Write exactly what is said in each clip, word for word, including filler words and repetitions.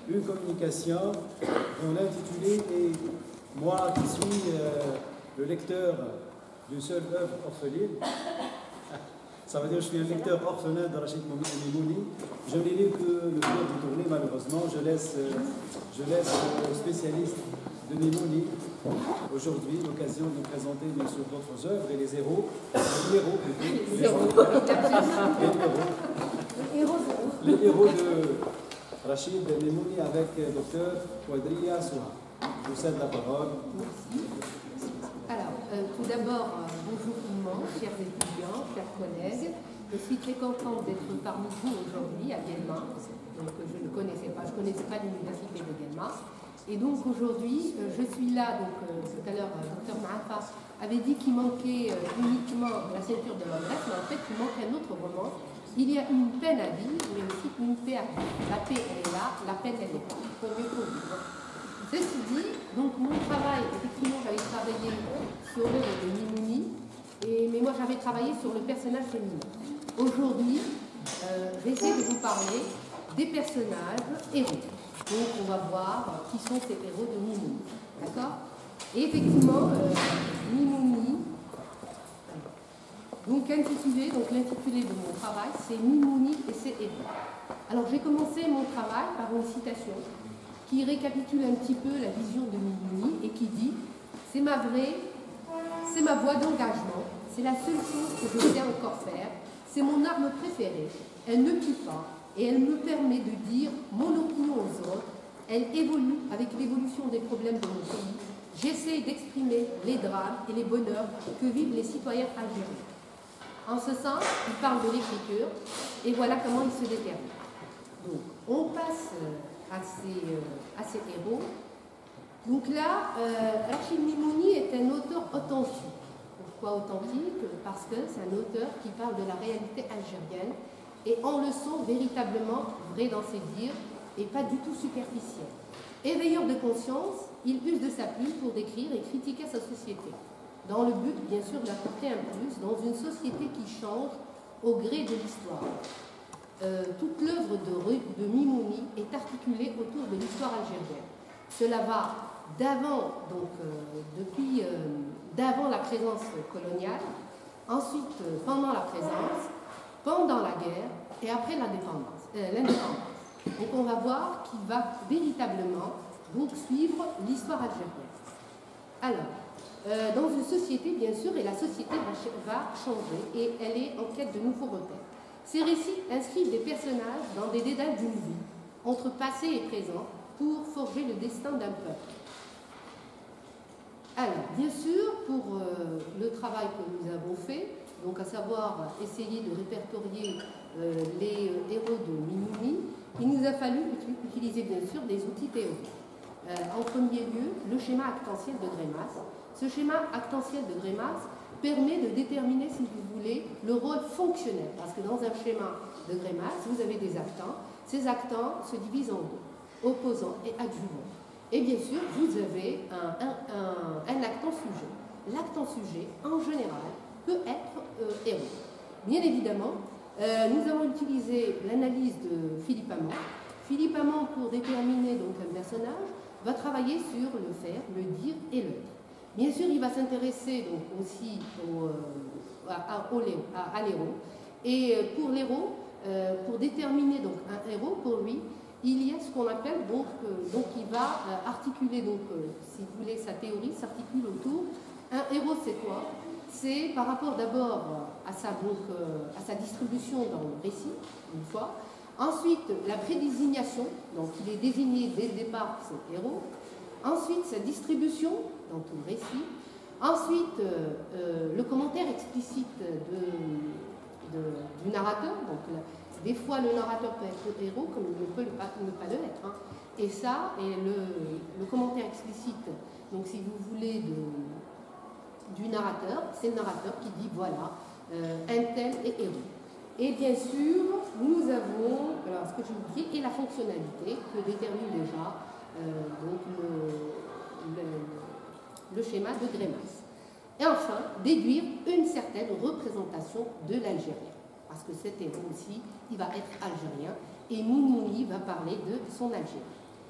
une communication dont l'intitulé est « Moi qui suis euh, le lecteur d'une seule œuvre orpheline ». Ça veut dire que je suis un lecteur orphelin de Rachid Mimouni. Je n'ai lu que le cours du tournée, malheureusement. Je laisse, euh, je laisse euh, spécialiste de Mimouni aujourd'hui l'occasion de présenter bien sûr d'autres œuvres et les héros, les héros plutôt, les héros, les héros, les héros de Rachid Mimouni avec le docteur Ouadria Souha. Je vous cède la parole. Alors, euh, tout d'abord, euh, bonjour tout le monde, chers étudiants, chers collègues. Je suis très contente d'être parmi vous aujourd'hui à Guelma. Donc, je ne connaissais pas, je ne connaissais pas l'université de Guelma. Et donc aujourd'hui, euh, je suis là, donc euh, tout à l'heure, le docteur Maafa avait dit qu'il manquait euh, uniquement la ceinture de l'Andresse, mais en fait, il manque un autre roman. Il y a une peine à vivre, mais aussi une paix à vivre. La paix, elle est là, la peine, elle est là. Il faut mieux pour vivre. Ceci dit, donc mon travail, effectivement, j'avais travaillé sur l'œuvre de Mimouni, et, mais moi j'avais travaillé sur le personnage féminin. Aujourd'hui, euh, je vais essayer de vous parler des personnages héros. Donc on va voir qui sont ces héros de Mimouni. D'accord? Et effectivement, euh, Mimouni, donc intitulé, donc l'intitulé de mon travail, c'est Mimouni et ses héros. Alors j'ai commencé mon travail par une citation qui récapitule un petit peu la vision de Mimouni et qui dit « C'est ma vraie, c'est ma voie d'engagement, c'est la seule chose que je sais encore faire, c'est mon arme préférée, elle ne tue pas et elle me permet de dire mon opinion aux autres, elle évolue avec l'évolution des problèmes de mon pays, j'essaie d'exprimer les drames et les bonheurs que vivent les citoyens algériens. » En ce sens, il parle de l'écriture et voilà comment il se détermine. Donc, on passe à ces, euh, à ces héros. Donc là, euh, Rachid Mimouni est un auteur authentique. Pourquoi authentique? Parce que c'est un auteur qui parle de la réalité algérienne et on le sent véritablement vrai dans ses dires et pas du tout superficiel. Éveilleur de conscience, il use de sa plume pour décrire et critiquer sa société, dans le but bien sûr d'apporter un plus dans une société qui change au gré de l'histoire. Euh, toute l'œuvre de, de Mimouni est articulée autour de l'histoire algérienne. Cela va d'avant, donc euh, depuis euh, d'avant la présence coloniale, ensuite euh, pendant la présence, pendant la guerre et après l'indépendance. Euh, donc on va voir qu'il va véritablement donc suivre l'histoire algérienne. Alors, euh, dans une société bien sûr, et la société va, va changer et elle est en quête de nouveaux repères. Ces récits inscrivent des personnages dans des dédales d'une vie, entre passé et présent, pour forger le destin d'un peuple. Alors, bien sûr, pour euh, le travail que nous avons fait, donc à savoir essayer de répertorier euh, les euh, héros de Mimouni, il nous a fallu utiliser bien sûr des outils théoriques. Euh, en premier lieu, le schéma actantiel de Grémas. Ce schéma actantiel de Grémas permet de déterminer, si vous voulez, le rôle fonctionnel. Parce que dans un schéma de Grémas, vous avez des actants. Ces actants se divisent en deux, opposants et adjuvants. Et bien sûr, vous avez un, un, un, un actant sujet. L'actant sujet, en général, peut être euh, héros. Bien évidemment, euh, nous avons utilisé l'analyse de Philippe Amand. Philippe Amand, pour déterminer donc un personnage, va travailler sur le faire, le dire et le dire. Bien sûr, il va s'intéresser donc aussi au, euh, à, à, à l'héros. Et pour l'héros, euh, pour déterminer donc un héros, pour lui, il y a ce qu'on appelle, donc, euh, donc il va euh, articuler, donc, euh, si vous voulez, sa théorie s'articule autour. Un héros, c'est quoi? C'est par rapport d'abord à, sa, donc, euh, à sa distribution dans le récit, une fois. Ensuite, la prédésignation, donc il est désigné dès le départ, c'est héros. Ensuite, sa distribution dans tout le récit. Ensuite, euh, euh, le commentaire explicite de, de, du narrateur. Donc, la, des fois, le narrateur peut être héros, comme il ne peut pas, ne pas le être. Hein. Et ça, et le, le commentaire explicite, donc si vous voulez, de, du narrateur, c'est le narrateur qui dit, voilà, euh, un tel est héros. Et bien sûr, nous avons, alors ce que je vous dis, et la fonctionnalité que détermine déjà euh, donc le, le, le schéma de Grémas. Et enfin, déduire une certaine représentation de l'Algérien. Parce que cet héros aussi, il va être algérien, et Mimouni va parler de son Algérie.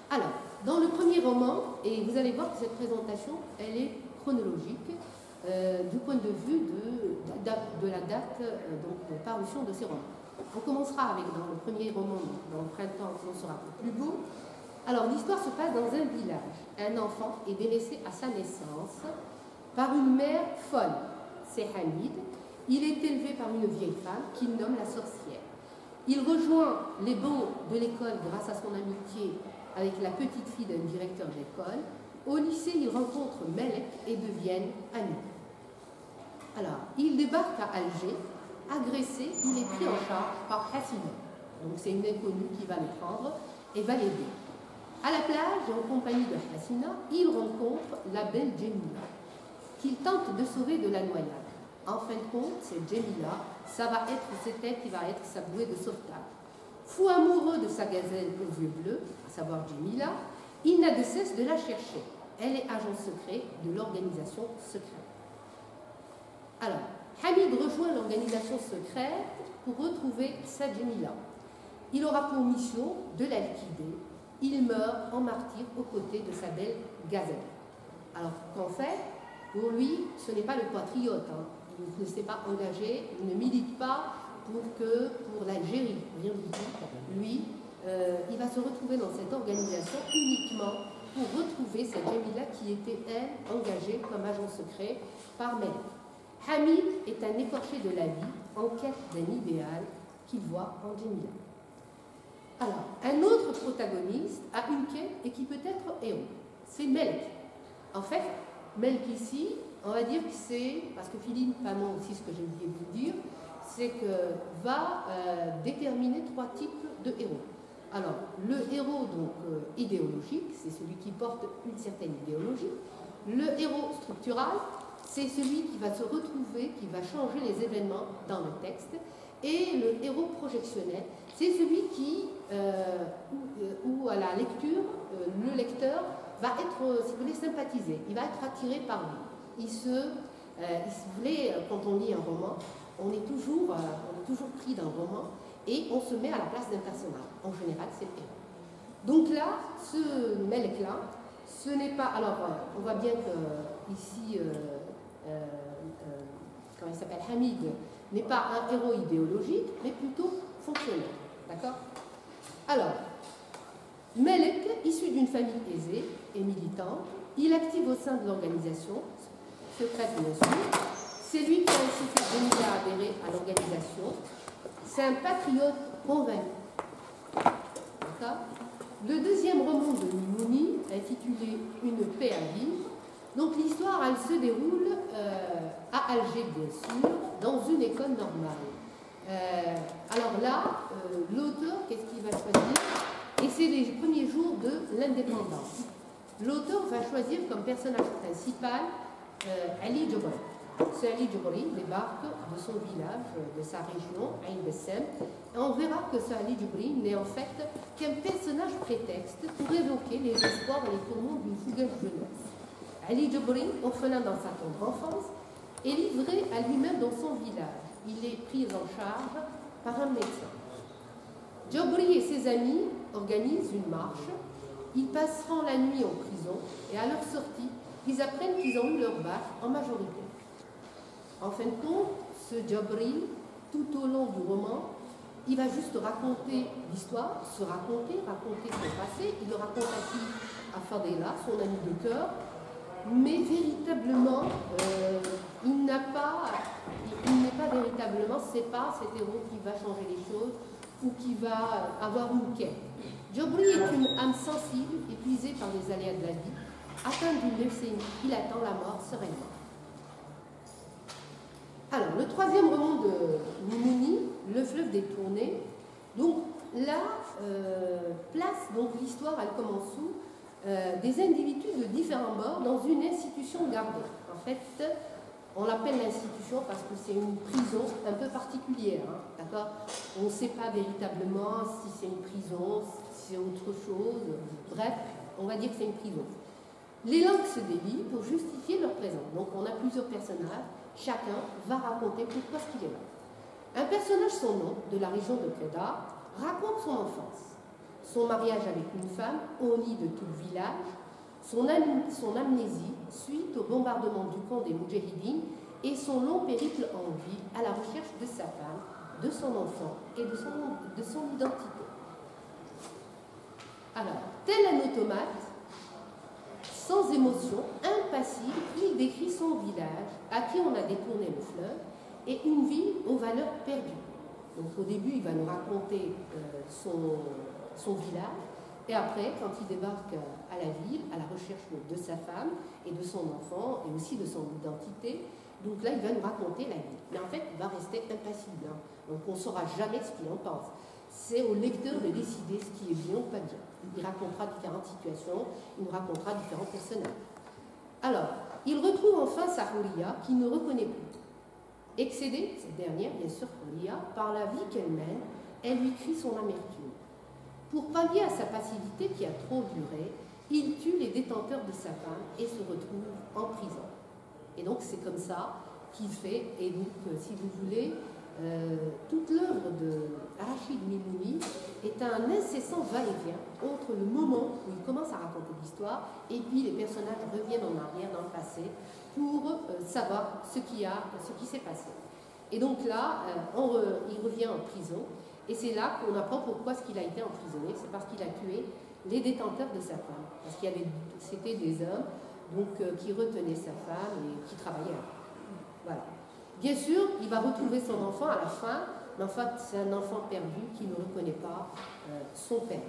Alors, dans le premier roman, et vous allez voir que cette présentation, elle est chronologique euh, du point de vue de, de, de la date euh, donc, de parution de ces romans. On commencera avec, dans le premier roman, dans le printemps, on sera un peu plus beau. Alors, l'histoire se passe dans un village. Un enfant est délaissé à sa naissance par une mère folle. C'est Hamid. Il est élevé par une vieille femme qu'il nomme la sorcière. Il rejoint les bancs de l'école grâce à son amitié avec la petite fille d'un directeur d'école. Au lycée, il rencontre Melek et deviennent amis. Alors, il débarque à Alger. Agressé, il est pris en charge par Hassina. Donc, c'est une inconnue qui va le prendre et va l'aider. À la plage, en compagnie de Hassina, il rencontre la belle Jemila, qu'il tente de sauver de la noyade. En fin de compte, c'est Jemila, ça va être, c'est elle qui va être sa bouée de sauvetage. Fou amoureux de sa gazelle aux yeux bleus, à savoir Jemila, il n'a de cesse de la chercher. Elle est agent secret de l'organisation secrète. Alors, Hamid rejoint l'organisation secrète pour retrouver sa Jemila. Il aura pour mission de la liquider. Il meurt en martyr aux côtés de sa belle gazelle. Alors qu'en fait, pour lui, ce n'est pas le patriote. Hein. Il ne s'est pas engagé, il ne milite pas pour, que, pour l'Algérie, rien du tout. Lui, euh, il va se retrouver dans cette organisation uniquement pour retrouver cette Jemila qui était, elle, engagée comme agent secret par Melek. Hamid est un écorché de la vie en quête d'un idéal qu'il voit en Jemila. Alors, un autre protagoniste a une quête et qui peut être héros. C'est Melek. En fait, Melek ici, on va dire que c'est, parce que Philippe Panon aussi, ce que j'ai oublié de vous dire, c'est que va euh, déterminer trois types de héros. Alors, le héros donc euh, idéologique, c'est celui qui porte une certaine idéologie. Le héros structural, c'est celui qui va se retrouver, qui va changer les événements dans le texte. Et le héros projectionnel, c'est celui qui, euh, où, où à la lecture, euh, le lecteur va être, euh, si vous voulez, sympathisé. Il va être attiré par lui. Il se, euh, si vous voulez, quand on lit un roman, on est toujours, euh, on est toujours pris d'un roman et on se met à la place d'un personnage. En général, c'est le héros. Donc là, ce Melek-là, ce n'est pas... Alors, euh, on voit bien que ici, euh, euh, euh, comment il s'appelle, Hamid, n'est pas un héros idéologique, mais plutôt fonctionnel. D'accord? Alors, Melek, issu d'une famille aisée et militante, il active au sein de l'organisation, secrète bien sûr. C'est lui qui a incité Jemila à adhérer à l'organisation. C'est un patriote convaincu. D'accord? Le deuxième roman de Mimouni, intitulé Une paix à vivre, donc l'histoire, elle se déroule euh, à Alger, bien sûr, dans une école normale. Euh, alors là, euh, l'auteur, qu'est-ce qu'il va choisir? Et c'est les premiers jours de l'indépendance. L'auteur va choisir comme personnage principal euh, Ali Djobri. Ce Ali Djobri débarque de son village, de sa région, Ain Bessem, et on verra que ce Ali Djobri n'est en fait qu'un personnage prétexte pour évoquer les espoirs et les tourments d'une fougueuse jeunesse. Ali Djobri, orphelin dans sa tendre enfance, est livré à lui-même dans son village. Il est pris en charge par un médecin. Djobri et ses amis organisent une marche. Ils passeront la nuit en prison et à leur sortie, ils apprennent qu'ils ont eu leur bac en majorité. En fin de compte, ce Djobri, tout au long du roman, il va juste raconter l'histoire, se raconter, raconter son passé. Il le raconte à qui? À Fadela, son ami de cœur. Mais véritablement, euh, il n'a pas, il, il n'est pas véritablement, c'est pas cet héros qui va changer les choses ou qui va avoir une quête. Djobri est une âme sensible, épuisée par les aléas de la vie, atteint d'une leucémie. Il attend la mort sereinement. Alors, le troisième roman de Mimouni, Le fleuve détourné, donc là, euh, place donc l'histoire, elle commence où euh, des individus de différents bords dans une institution gardée. En fait, on l'appelle l'institution parce que c'est une prison un peu particulière, hein, d'accord? On ne sait pas véritablement si c'est une prison, si c'est autre chose, bref, on va dire que c'est une prison. Les langues se délient pour justifier leur présence. Donc on a plusieurs personnages, chacun va raconter pourquoi ce qu'il est là. Un personnage, son nom, de la région de Kedah, raconte son enfance. son mariage avec une femme, honnie de tout le village, son, am son amnésie suite au bombardement du camp des Moudjahidines et son long périple en ville à la recherche de sa femme, de son enfant et de son, de son identité. Alors, tel un automate, sans émotion, impassible, il décrit son village à qui on a détourné le fleuve et une ville aux valeurs perdues. Donc au début, il va nous raconter euh, son, son village, et après, quand il débarque à la ville, à la recherche de sa femme et de son enfant, et aussi de son identité, donc là, il va nous raconter la vie. Mais en fait, il va rester impassible. Hein. Donc on ne saura jamais ce qu'il en pense. C'est au lecteur de décider ce qui est bien ou pas bien. Il racontera différentes situations, il nous racontera différents personnages. Alors, il retrouve enfin sa Roulia, qui ne reconnaît plus. Excédée, cette dernière, bien sûr, Roulia, par la vie qu'elle mène, elle lui crie son amertume. Pour pallier à sa passivité qui a trop duré, il tue les détenteurs de sa femme et se retrouve en prison. Et donc c'est comme ça qu'il fait, et donc si vous voulez, euh, toute l'œuvre de Rachid Mimouni est un incessant va-et-vient entre le moment où il commence à raconter l'histoire et puis les personnages reviennent en arrière dans le passé pour euh, savoir ce qui a, ce qui s'est passé. Et donc là, euh, on re, il revient en prison. Et c'est là qu'on apprend pourquoi ce qu'il a été emprisonné, c'est parce qu'il a tué les détenteurs de sa femme. Parce qu'il y avait, c'était des hommes donc, euh, qui retenaient sa femme et qui travaillaient avec. Voilà. Bien sûr, il va retrouver son enfant à la fin, mais en fait, c'est un enfant perdu qui ne reconnaît pas euh, son père.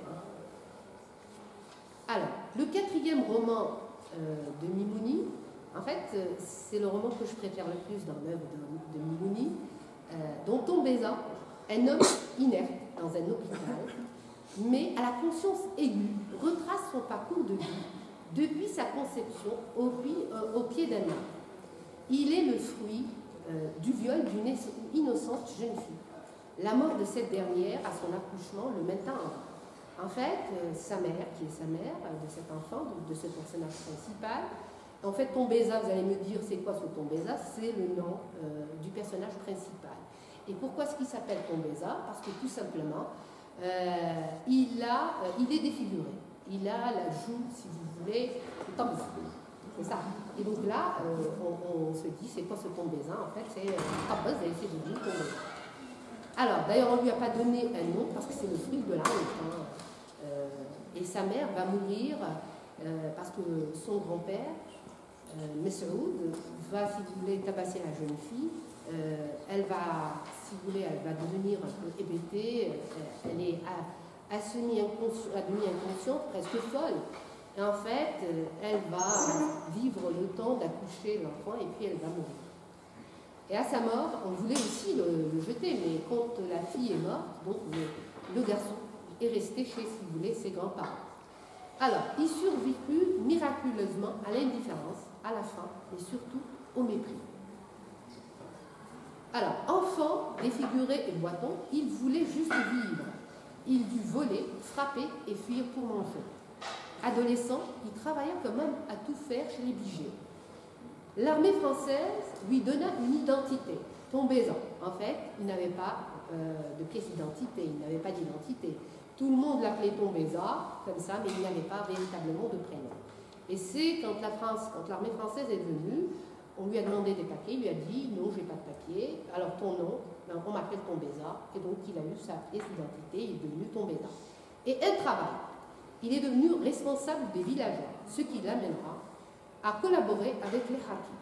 Alors, le quatrième roman euh, de Mimouni, en fait, euh, c'est le roman que je préfère le plus dans l'œuvre de, de Mimouni, euh, dont Tombeza, un homme inerte dans un hôpital, mais à la conscience aiguë, retrace son parcours de vie depuis sa conception au, euh, au pied d'un arbre. Il est le fruit euh, du viol d'une innocente jeune fille. La mort de cette dernière, à son accouchement, le maintint en vie. En fait, euh, sa mère, qui est sa mère, euh, de cet enfant, de, de ce personnage principal, en fait, Tombeza, vous allez me dire, c'est quoi ce Tombeza? C'est le nom euh, du personnage principal. Et pourquoi est-ce qu'il s'appelle Tombeza? Parce que tout simplement, euh, il, a, euh, il est défiguré. Il a la joue, si vous voulez, Tombeza. C'est ça. Et donc là, euh, on, on se dit, c'est quoi ce Tombeza? En fait, c'est Tombeza, et c'est devenu Tombeza. Alors, d'ailleurs, on ne lui a pas donné un nom parce que c'est le fruit de la honte. Hein. Euh, et sa mère va mourir euh, parce que son grand-père, euh, Messoud, va, si vous voulez, tabasser la jeune fille. Euh, elle va, si vous voulez, elle va devenir un peu hébétée, euh, elle est à, à demi-inconsciente, presque folle. Et en fait, euh, elle va vivre le temps d'accoucher l'enfant et puis elle va mourir. Et à sa mort, on voulait aussi le, le jeter, mais quand la fille est morte, donc le, le garçon est resté chez, si vous voulez, ses grands-parents. Alors, il survécut miraculeusement à l'indifférence, à la faim, et surtout au mépris. Alors, enfant, défiguré et boiton, il voulait juste vivre. Il dut voler, frapper et fuir pour manger. Adolescent, il travailla comme homme à tout faire chez les bijoux. L'armée française lui donna une identité, Tombeza. En fait, il n'avait pas euh, de pièce d'identité, il n'avait pas d'identité. Tout le monde l'appelait Tombeza, comme ça, mais il n'avait pas véritablement de prénom. Et c'est quand la France, quand l'armée française est venue, on lui a demandé des papiers, il lui a dit non, j'ai pas de papier, alors ton nom, ben, on m'appelle Tombeza, et donc il a eu sa pièce d'identité, il est devenu Tombeza. Et un travail, il est devenu responsable des villageois, ce qui l'amènera à collaborer avec les Harkis.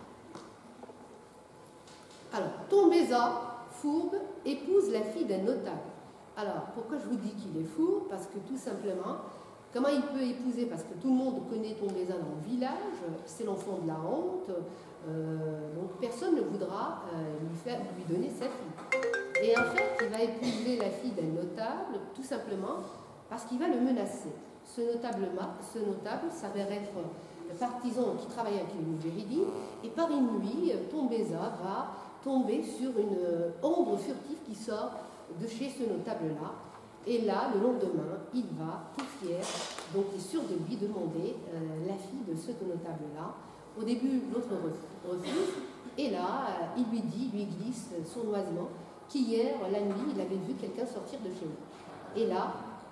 Alors, Tombeza, fourbe, épouse la fille d'un notable. Alors, pourquoi je vous dis qu'il est fourbe? Parce que tout simplement, comment il peut épouser? Parce que tout le monde connaît Tombeza dans le village, c'est l'enfant de la honte, euh, donc personne ne voudra euh, lui, faire, lui donner sa fille. Et en fait, il va épouser la fille d'un notable, tout simplement parce qu'il va le menacer. Ce notable, ce notable s'avère être le partisan qui travaille avec les Moudjahidines, et par une nuit, Tombeza va tomber sur une ombre furtive qui sort de chez ce notable-là. Et là, le lendemain, il va, tout fier, donc il est sûr de lui demander euh, la fille de ce notable-là. Au début, l'autre refuse, et là, euh, il lui dit, lui glisse sournoisement, qu'hier, la nuit, il avait vu quelqu'un sortir de chez lui. Et là,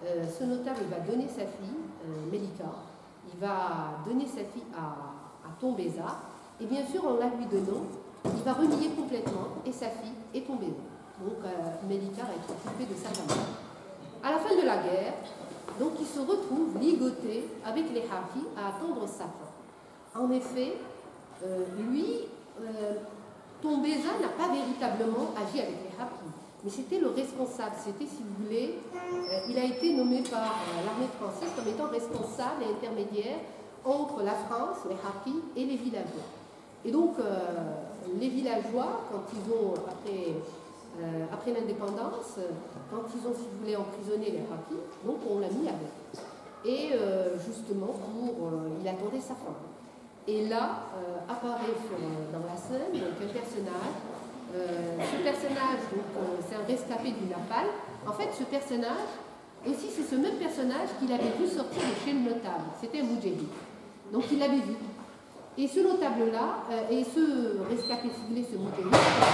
euh, ce notable va donner sa fille, euh, Melika, il va donner sa fille à, à Tombeza, et bien sûr, en la lui donnant, il va renier complètement, et sa fille et Tombeza. Donc, euh, Melika va être occupée de sa maman. À la fin de la guerre, donc, il se retrouve ligoté avec les Harkis à attendre sa fin. En effet, euh, lui, euh, Tombeza n'a pas véritablement agi avec les Harkis, mais c'était le responsable. C'était, si vous voulez, euh, il a été nommé par euh, l'armée française comme étant responsable et intermédiaire entre la France, les Harkis et les villageois. Et donc, euh, les villageois, quand ils ont, après, euh, après l'indépendance, quand ils ont, si vous voulez, emprisonné les Harkis, donc on l'a mis avec. Et euh, justement, pour, euh, il attendait sa fin. Et là, euh, apparaît sur, dans la scène donc, un personnage. Euh, ce personnage, donc, euh, c'est un rescapé du Napal. En fait, ce personnage, aussi, c'est ce même personnage qu'il avait vu sortir de chez le notable. C'était un Moudjahid. Donc, il l'avait vu. Et ce notable-là, euh, et ce rescapé, si vous voulez, ce Moudjahid,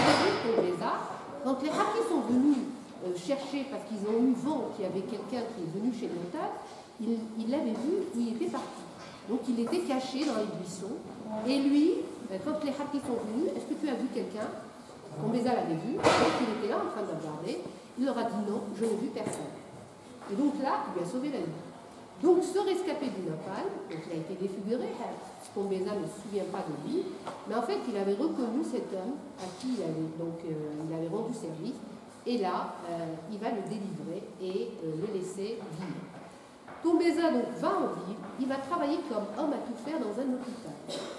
quand les Harkis sont venus euh, chercher, parce qu'ils ont eu vent qu'il y avait quelqu'un qui est venu chez le notable, il, il l'avait vu où il était parti. Donc il était caché dans les buissons. Et lui, quand les Harkis sont venus, est-ce que tu as vu quelqu'un? Tombeza l'avait vu, donc il était là en train de regarder. Il leur a dit non, je n'ai vu personne. Et donc là, il lui a sauvé la vie. Donc ce rescapé du Napal, donc il a été défiguré, Tombeza ne se souvient pas de lui, mais en fait il avait reconnu cet homme à qui il avait, donc, euh, il avait rendu service. Et là, euh, il va le délivrer et euh, le laisser vivre. Tombeza donc va en ville, il va travailler comme homme à tout faire dans un hôpital.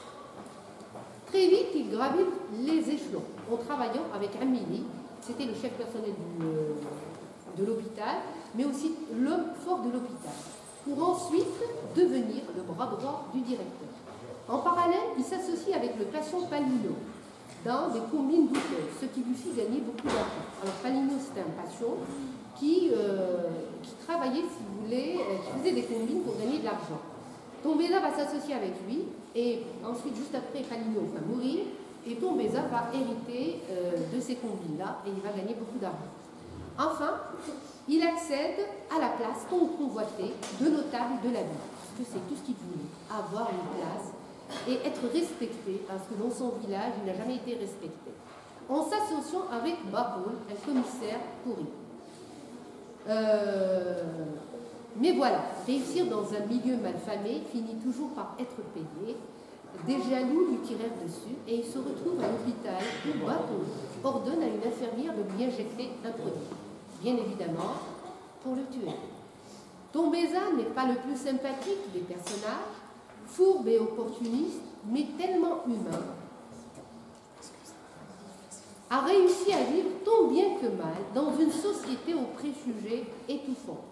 Très vite, il gravit les échelons en travaillant avec Amili, c'était le chef personnel du, euh, de l'hôpital, mais aussi l'homme fort de l'hôpital, pour ensuite devenir le bras droit du directeur. En parallèle, il s'associe avec le patient Palino dans des combines douteuses, ce qui lui fit gagner beaucoup d'argent. Alors Palino, c'était un patient qui, euh, qui travaillait, si vous voulez, euh, qui faisait des combines pour gagner de l'argent. Tombeza va s'associer avec lui, et ensuite, juste après, Palino va mourir, et Tombeza va hériter euh, de ces combines-là, et il va gagner beaucoup d'argent. Enfin, il accède à la place tant convoitée de notable de la ville, parce que c'est tout ce qu'il voulait, avoir une place et être respecté, parce que dans son village, il n'a jamais été respecté, en s'associant avec Bahoul, un commissaire pourri. Euh, mais voilà, réussir dans un milieu malfamé finit toujours par être payé. Des jaloux lui tirèrent dessus et il se retrouve à l'hôpital où Bahoul ordonne à une infirmière de lui injecter un produit, bien évidemment pour le tuer. Tombeza n'est pas le plus sympathique des personnages, fourbe et opportuniste, mais tellement humain, a réussi à vivre tant bien que mal dans une société aux préjugés étouffants.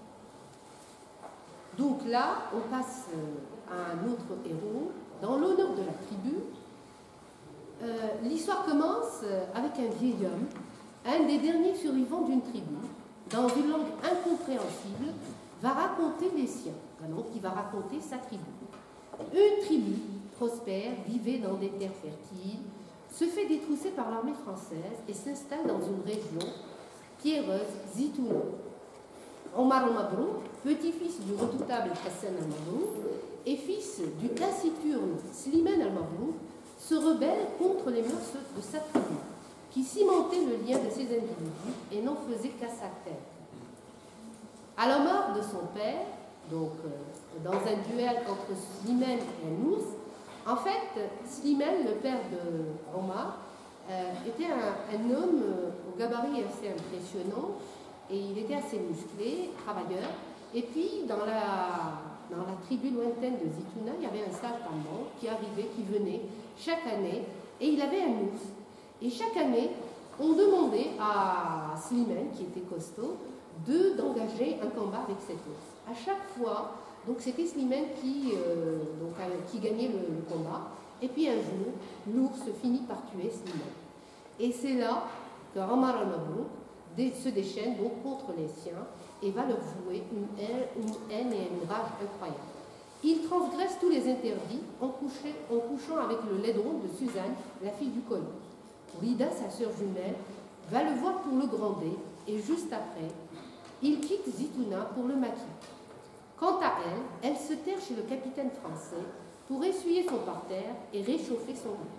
Donc là, on passe à un autre héros. Dans l'honneur de la tribu, euh, l'histoire commence avec un vieil homme, un des derniers survivants d'une tribu, dans une langue incompréhensible, va raconter les siens. Donc il va raconter sa tribu. Une tribu prospère, vivait dans des terres fertiles, se fait détrousser par l'armée française et s'installe dans une région pierreuse, Zitouna. Omar al-Mabrouk, petit-fils du redoutable Hassan al-Mabrouk et fils du taciturne Slimane al-Mabrouk, se rebelle contre les mœurs de sa tribu, qui cimentait le lien de ces individus et n'en faisait qu'à sa tête. À la mort de son père, donc euh, dans un duel entre Slimane et un ours, en fait, Slimane, le père de Omar, euh, était un, un homme euh, au gabarit assez impressionnant et il était assez musclé, travailleur. Et puis, dans la, dans la tribu lointaine de Zitouna, il y avait un sage Tamban qui arrivait, qui venait chaque année, et il avait un ours. Et chaque année, on demandait à Slimane, qui était costaud, de, d'engager un combat avec cet ours. À chaque fois, donc c'était Slimane qui, euh, donc, qui gagnait le, le combat. Et puis un jour, l'ours finit par tuer Slimane. Et c'est là que Omar al-Mabrouk se déchaîne donc contre les siens et va leur vouer une haine, une haine et une rage incroyables. Il transgresse tous les interdits en, couché, en couchant avec le laidron de Suzanne, la fille du colon. Rida, sa sœur jumelle, va le voir pour le gronder et juste après, il quitte Zitouna pour le maquis. Quant à elle, elle se terre chez le capitaine français pour essuyer son parterre et réchauffer son lit.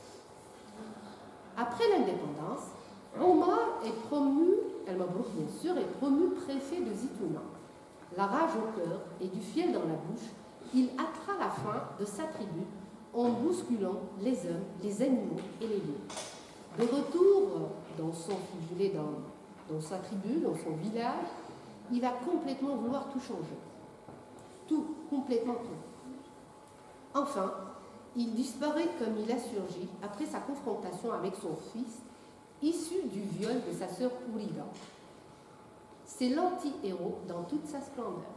Après l'indépendance, Omar est promu, El Mabrouk bien sûr, est promu préfet de Zitouna. La rage au cœur et du fiel dans la bouche, il hâtera la fin de sa tribu en bousculant les hommes, les animaux et les lieux. De retour dans son, si vous voulez, dans, dans sa tribu, dans son village, il va complètement vouloir tout changer. Tout, complètement tout. Enfin, il disparaît comme il a surgi après sa confrontation avec son fils, issu du viol de sa sœur Ourida. C'est l'anti-héros dans toute sa splendeur.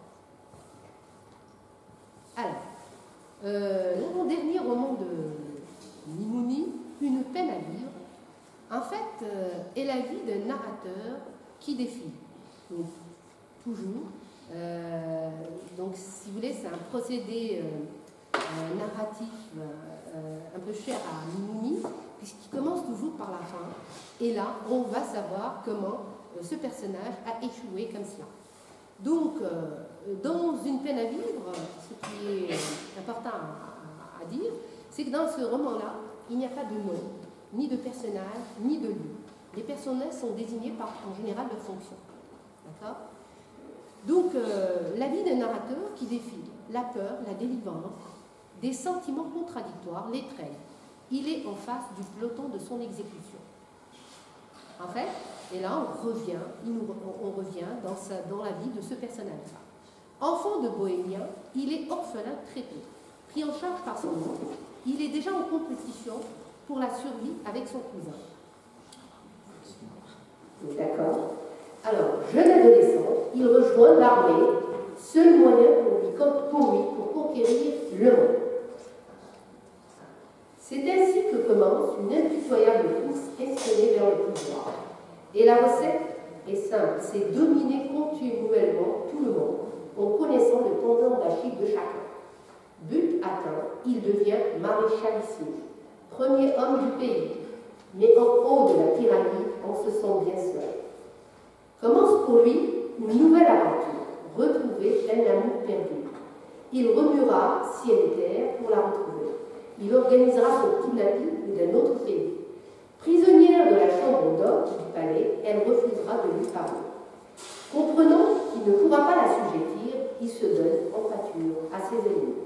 Alors, euh, l'avant-dernier roman de Mimouni, Une peine à vivre, en fait, euh, est la vie d'un narrateur qui défile. Donc, toujours. Euh, donc, si vous voulez, c'est un procédé euh, un narratif euh, un peu cher à Mimouni, puisqu'il commence toujours par la fin. Et là, on va savoir comment euh, ce personnage a échoué comme cela. Donc, euh, dans Une peine à vivre, ce qui est important à, à, à dire, c'est que dans ce roman-là, il n'y a pas de nom, ni de personnage, ni de lieu. Les personnages sont désignés par, en général, leur fonction. D'accord ? Donc, euh, la vie d'un narrateur qui défile, la peur, la délivrance, des sentiments contradictoires, l'étreille. Il est en face du peloton de son exécution. En fait, et là, on revient, il nous, on revient dans, sa, dans la vie de ce personnage-là. Enfant de bohémien, il est orphelin très tôt. Pris en charge par son oncle, il est déjà en compétition pour la survie avec son cousin. D'accord. Alors, jeune adolescent, il rejoint l'armée, seul moyen pour lui, pour lui pour conquérir le monde. C'est ainsi que commence une impitoyable course escalée vers le pouvoir. Et la recette est simple, c'est dominer continuellement tout le monde en connaissant le pendant d'Achille de chacun. But atteint, il devient maréchal ici, premier homme du pays, mais en haut de la pyramide, on se sent bien seul. Commence pour lui une nouvelle aventure, retrouver un amour perdu. Il remuera ciel et terre pour la retrouver. Il organisera son coup de la vie d'un autre pays. Prisonnière de la chambre d'or du palais, elle refusera de lui parler. Comprenant qu'il ne pourra pas la subjectir, il se donne en pâture à ses ennemis.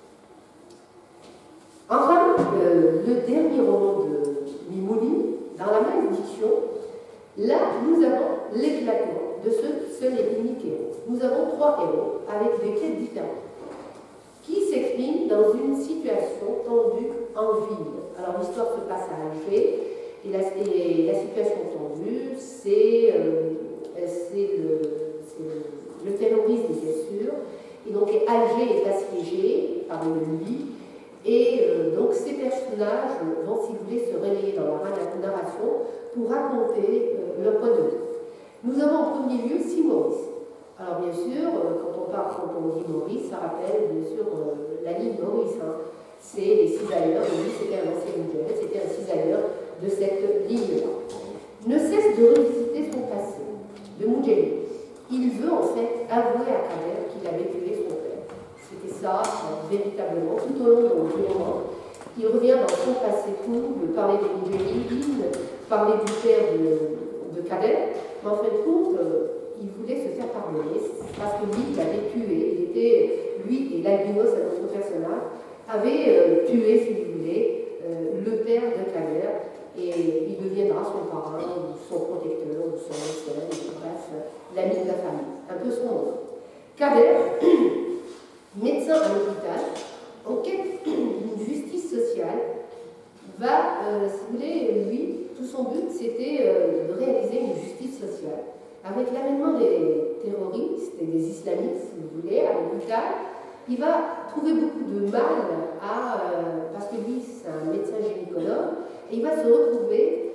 Enfin, euh, le dernier roman de Mimouni, dans la malédiction, là, nous avons l'éclatement de ce seul et unique héros. Nous avons trois héros avec des quêtes différentes qui s'expriment dans une situation tendue en ville. Alors, l'histoire se passe à Alger et la, et la situation tendue, c'est euh, le, le, le terrorisme, bien sûr. Et donc, Alger est assiégé par une nuit. Et euh, donc ces personnages vont, si vous voulez, se relayer dans la narration pour raconter euh, leur point de vue. Nous avons en premier lieu six Maurice. Alors bien sûr, euh, quand on parle, quand on dit Maurice, ça rappelle bien sûr euh, la ligne Maurice. Hein. C'est les cisailleurs, lui c'était un ancien mutuel, c'était un cisailleur de cette ligne-là. Ne cesse de revisiter son passé, de Moudjeli. Il veut en fait avouer à Kader qu'il avait tué son père. C'était ça, euh, véritablement, tout au long du roman. Il revient dans son passé tout, de parler des Moudjahidines, parler du père de, de Kader, mais en fin de compte, euh, il voulait se faire pardonner, parce que lui, il avait tué, il était, lui et l'albinos, un autre personnage, avaient euh, tué, si vous voulez, euh, le père de Kader, et il deviendra son parrain, ou son protecteur, ou son mécène, bref, l'ami de la famille, un peu son nom. Kader, médecin à l'hôpital, en quête d'une justice sociale, va, euh, si vous voulez, lui, tout son but, c'était euh, de réaliser une justice sociale. Avec l'avènement des terroristes et des islamistes, si vous voulez, à l'hôpital, il va trouver beaucoup de mal à, euh, parce que lui, c'est un médecin gynécologue, et il va se retrouver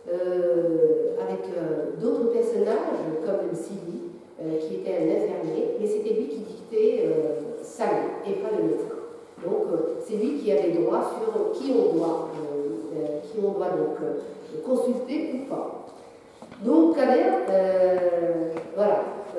euh, avec euh, d'autres personnages, comme Sidi, euh, qui était un infirmier, mais c'était lui qui dictait euh, sa loi, et pas le médecin. Donc, euh, c'est lui qui avait droit sur qui on doit, euh, euh, qui on doit donc euh, consulter ou pas. Donc, Kader, euh, voilà,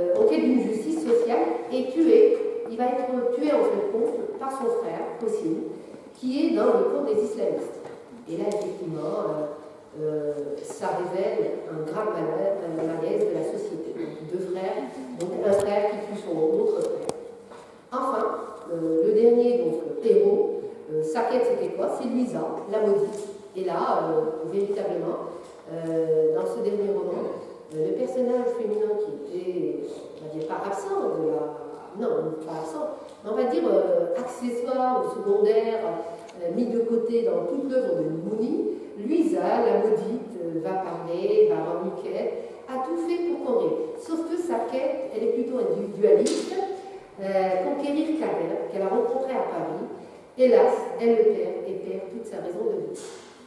être tué en fin de compte par son frère, Qasim, qui est dans le camp des islamistes. Et là, effectivement, euh, euh, ça révèle un grave malaise de la société. Donc, deux frères, donc un frère qui tue son autre frère. Enfin, euh, le dernier donc, héros, euh, sa quête c'était quoi? C'est Louisa, la maudite. Et là, euh, véritablement, euh, dans ce dernier roman, euh, le personnage féminin qui était, on va dire pas absent de la... Non, pas absent, mais on va dire euh, accessoire ou secondaire, euh, mis de côté dans toute l'œuvre de Mimouni, Louisa, la maudite, euh, va parler, va rendre une quête, a tout fait pour conquérir. Sauf que sa quête, elle est plutôt individualiste, euh, conquérir Kader, qu'elle a rencontré à Paris. Hélas, elle le perd et perd toute sa raison de vivre.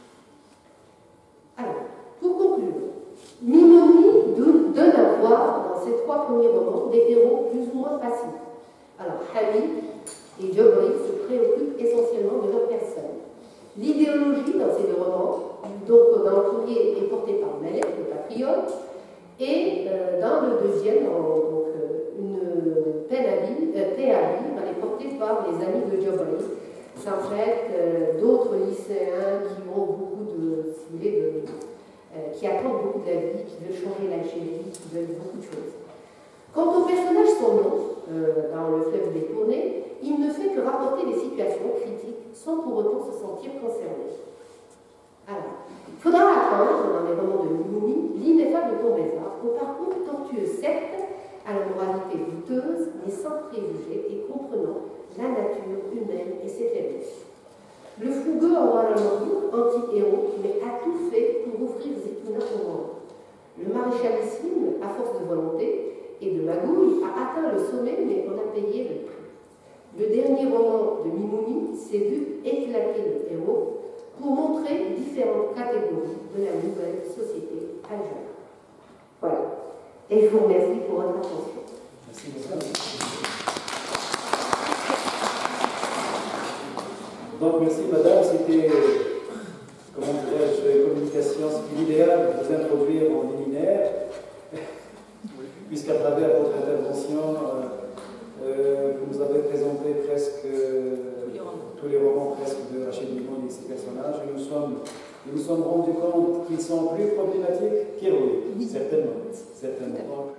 Alors, pour conclure, Mimouni donne à voir dans ses trois premiers romans des héros plus ou moins passifs. Alors, Hamid et Jobri se préoccupent essentiellement de leur personne. L'idéologie dans ces deux romans, donc dans le premier, est portée par Malek, le patriote, et euh, dans le deuxième, donc, euh, une paix à vivre, euh, paix à vivre, elle est portée par les amis de Jobri. C'est en fait euh, d'autres lycéens qui ont beaucoup de, si vous voulez, de, euh, qui attendent beaucoup de la vie, qui veulent changer l'Algérie, qui veulent beaucoup de choses. Quant au personnage son nom, euh, dans le fleuve détourné, il ne fait que rapporter des situations critiques sans pour autant se sentir concerné. Alors, il faudra attendre, dans les romans de Mimouni, l'ineffable Tombeza, au parcours tortueux certes, à la moralité douteuse, mais sans préjugés et comprenant la nature humaine et ses faiblesses. Le fougueux Aouar-Amadou, anti-héros, mais a tout fait pour ouvrir Zitouna au monde. Le maréchalisme, à force de volonté et de magouille, a atteint le sommet, mais on a payé le prix. Le dernier roman de Mimouni s'est vu éclater le héros pour montrer différentes catégories de la nouvelle société algérienne. Voilà. Et je vous remercie pour votre attention. Merci beaucoup. Donc, merci madame, c'était, comment dirais-je, communication, c'était l'idéal de vous introduire en liminaire, puisqu'à travers votre intervention, euh, euh, vous nous avez présenté presque euh, tous les romans presque de Rachid Mimouni et ses personnages, et nous sommes, nous nous sommes rendus compte qu'ils sont plus problématiques qu'héroïques, certainement. certainement.